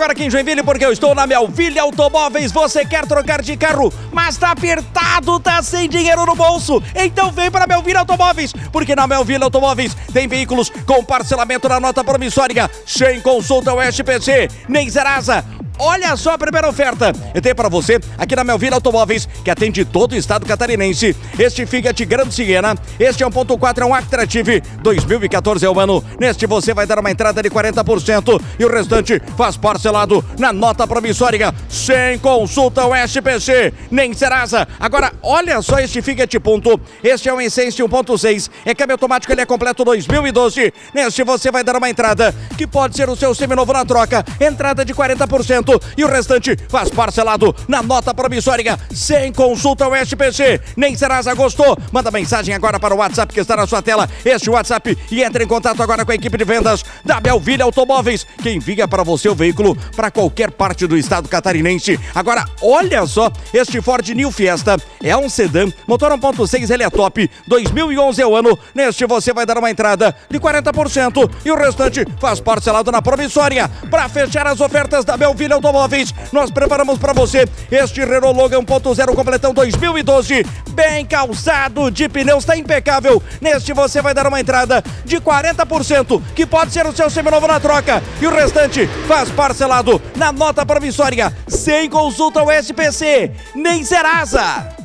agora aqui em Joinville porque eu estou na Melville Automóveis. Você quer trocar de carro, mas tá apertado, tá sem dinheiro no bolso? Então vem para Melville Automóveis, porque na Melville Automóveis tem veículos com parcelamento na nota promissória, sem consulta ao SPC, nem Serasa. Olha só a primeira oferta. Eu tenho para você aqui na Melville Automóveis, que atende todo o estado catarinense. Este Fiat Grand Siena, este é 1.4, é um Actrative, 2014 é o ano. Neste você vai dar uma entrada de 40% e o restante faz parcelado na nota promissória, sem consulta ao SPC, nem Serasa. Agora, olha só este Fiat Punto. Este é um Essence 1.6, é câmbio automático, ele é completo 2012. Neste você vai dar uma entrada que pode ser o seu seminovo na troca, entrada de 40%. E o restante faz parcelado na nota promissória, sem consulta ao SPC, nem Serasa. Gostou? Manda mensagem agora para o WhatsApp que está na sua tela, este WhatsApp, e entre em contato agora com a equipe de vendas da Melville Automóveis, que envia para você o veículo para qualquer parte do estado catarinense. Agora, olha só, este Ford New Fiesta é um sedã, motor 1.6, ele é top, 2011 é o ano. Neste você vai dar uma entrada de 40% e o restante faz parcelado na promissória. Para fechar as ofertas da Melville Automóveis, nós preparamos para você este Renault Logan 1.0 completão 2012, bem calçado, de pneus, está impecável. Neste você vai dar uma entrada de 40%, que pode ser o seu seminovo na troca, e o restante faz parcelado na nota promissória, sem consulta ao SPC, nem Serasa.